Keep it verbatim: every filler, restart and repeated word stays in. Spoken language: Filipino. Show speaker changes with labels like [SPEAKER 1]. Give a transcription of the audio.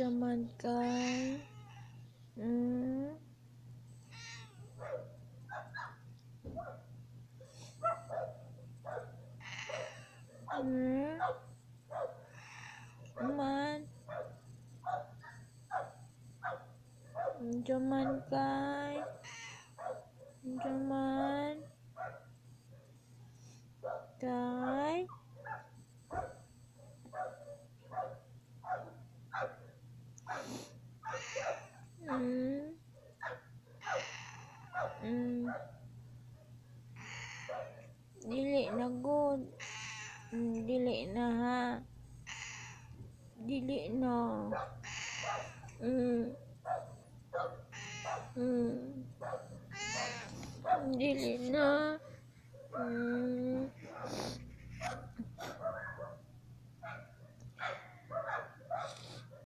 [SPEAKER 1] man kay. Mm. Mm. Man. Man kay. Man. Kay. Mm. Mm. Dili na good. Mm, dili na ha. Dili na. Mm. Mm. Dili na. Mm.